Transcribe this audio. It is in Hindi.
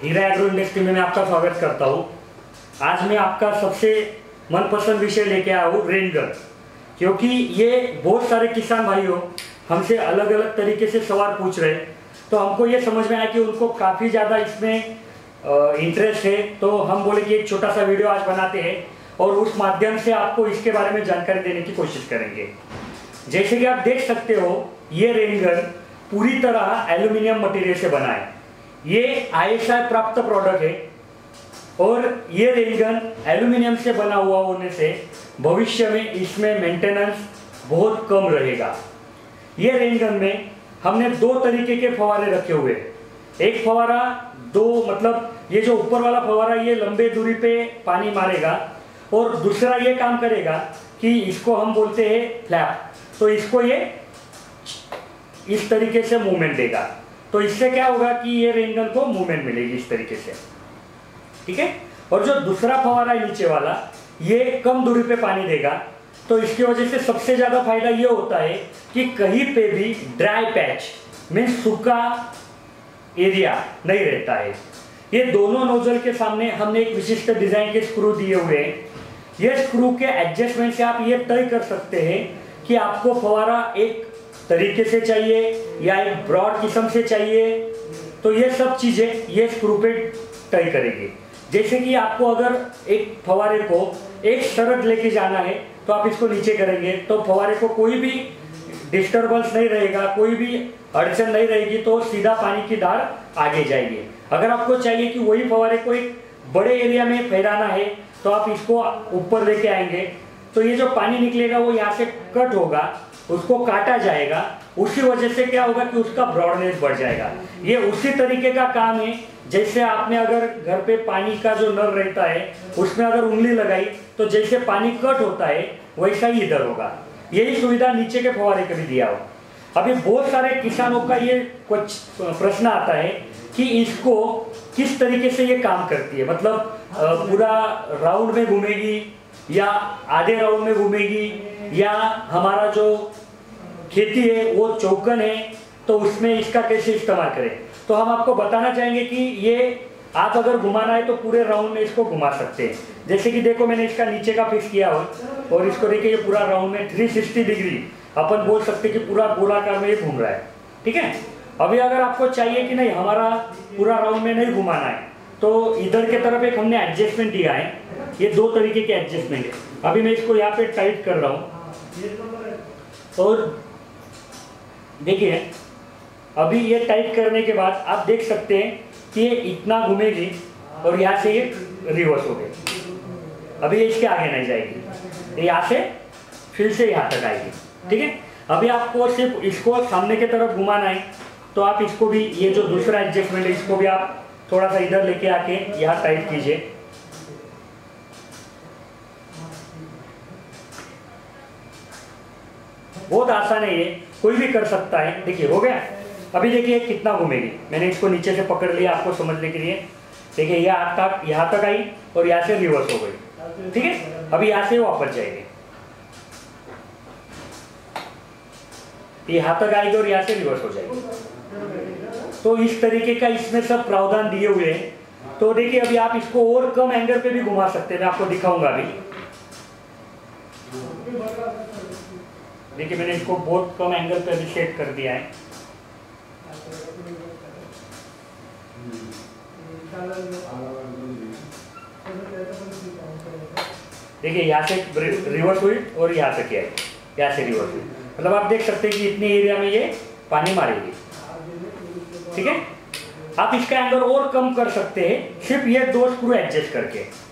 हीरा एग्रो इंडस्ट्री में मैं आपका स्वागत करता हूँ। आज मैं आपका सबसे मनपसंद विषय लेके आया हूँ, रेन गन। क्योंकि ये बहुत सारे किसान भाइयों हमसे अलग अलग तरीके से सवाल पूछ रहे, तो हमको ये समझ में आया कि उनको काफ़ी ज़्यादा इसमें इंटरेस्ट है। तो हम बोले कि एक छोटा सा वीडियो आज बनाते हैं और उस माध्यम से आपको इसके बारे में जानकारी देने की कोशिश करेंगे। जैसे कि आप देख सकते हो, ये रेन गन पूरी तरह एल्यूमिनियम मटेरियल से बना है। ये ISI प्राप्त प्रोडक्ट है और ये रेन गन एल्यूमिनियम से बना हुआ होने से भविष्य में इसमें मेंटेनेंस बहुत कम रहेगा। ये रेन गन में हमने दो तरीके के फवारे रखे हुए हैं। एक फवारा मतलब ये जो ऊपर वाला फवारा ये लंबे दूरी पे पानी मारेगा और दूसरा ये काम करेगा कि इसको हम बोलते हैं फ्लैप। तो इसको ये इस तरीके से मूवमेंट देगा। तो इससे क्या होगा कि ये रेन गन को मूवमेंट मिलेगी इस तरीके से, ठीक है। और जो दूसरा फवारा है नीचे वाला, ये कम दूरी पे पानी देगा। तो इसकी वजह से सबसे ज्यादा फायदा ये होता है कि कहीं पे भी ड्राई पैच मीन्स सूखा एरिया नहीं रहता है। ये दोनों नोजल के सामने हमने एक विशिष्ट डिजाइन के स्क्रू दिए हुए हैं। ये स्क्रू के एडजस्टमेंट से आप ये तय कर सकते हैं कि आपको फवारा एक तरीके से चाहिए या एक ब्रॉड किस्म से चाहिए। तो ये सब चीजें ये स्क्रू पे तय करेगी। जैसे कि आपको अगर एक फवारे को एक शरत लेके जाना है तो आप इसको नीचे करेंगे तो फवारे को कोई भी डिस्टरबेंस नहीं रहेगा, कोई भी अड़चन नहीं रहेगी, तो सीधा पानी की धार आगे जाएगी। अगर आपको चाहिए कि वही फवारे को एक बड़े एरिया में फैलाना है तो आप इसको ऊपर लेके आएंगे, तो ये जो पानी निकलेगा वो यहाँ से कट होगा, उसको काटा जाएगा। उसी वजह से क्या होगा कि उसका ब्रॉडनेस बढ़ जाएगा। ये उसी तरीके का काम है जैसे आपने अगर घर पे पानी का जो नल रहता है उसमें अगर उंगली लगाई तो जैसे पानी कट होता है वैसा ही इधर होगा। यही सुविधा नीचे के फवारे के भी दिया हो। अभी बहुत सारे किसानों का ये कुछ प्रश्न आता है कि इसको किस तरीके से ये काम करती है, मतलब पूरा राउंड में घूमेगी या आधे राउंड में घूमेगी या हमारा जो खेती है वो चौकन है तो उसमें इसका कैसे इस्तेमाल करें। तो हम आपको बताना चाहेंगे कि ये आप अगर घुमाना है तो पूरे राउंड में इसको घुमा सकते हैं। जैसे कि देखो मैंने इसका नीचे का फिक्स किया हो और इसको देखिए ये पूरा राउंड में 360 डिग्री अपन बोल सकते हैं कि पूरा गोलाकार में ये घूम रहा है, ठीक है। अभी अगर आपको चाहिए कि नहीं हमारा पूरा राउंड में नहीं घुमाना है तो इधर के तरफ एक हमने एडजस्टमेंट दिया है। ये दो तरीके के एडजस्टमेंट है। अभी मैं इसको यहाँ पे टाइट कर रहा हूँ और देखिए अभी ये टाइट करने के बाद आप देख सकते हैं कि ये इतना घूमेगी और यहाँ से ये रिवर्स हो गई। अभी ये इसके आगे नहीं जाएगी, यहाँ से फिर से यहाँ तक आएगी, ठीक है। अभी आपको सिर्फ इसको सामने की तरफ घुमाना है तो आप इसको भी ये जो दूसरा एडजस्टमेंट है इसको भी आप थोड़ा सा इधर लेके आके यहाँ टाइट कीजिए। बहुत आसान है, ये कोई भी कर सकता है। देखिए हो गया। अभी देखिए कितना घूमेगी। मैंने इसको नीचे से पकड़ लिया आपको समझने के लिए। देखिए यहाँ तक आई और यहाँ से रिवर्स हो गई, ठीक है। अभी यहाँ से वापस जाएगी, यहाँ तक आएगी और यहाँ से रिवर्स हो जाएगी। तो इस तरीके का इसमें सब प्रावधान दिए हुए हैं। तो देखिए अभी आप इसको और कम एंगल पे भी घुमा सकते हैं, मैं आपको दिखाऊंगा अभी। देखिए मैंने इसको बहुत कम एंगल पे भी सेट कर दिया है। देखिए यहाँ से रिवर्स हुई और यहाँ तक है, यहाँ से रिवर्स हुई। मतलब आप देख सकते हैं कि इतने एरिया में ये पानी मारेगी, ठीक है। आप इसका एंगल और कम कर सकते हैं सिर्फ ये दो स्क्रू एडजस्ट करके।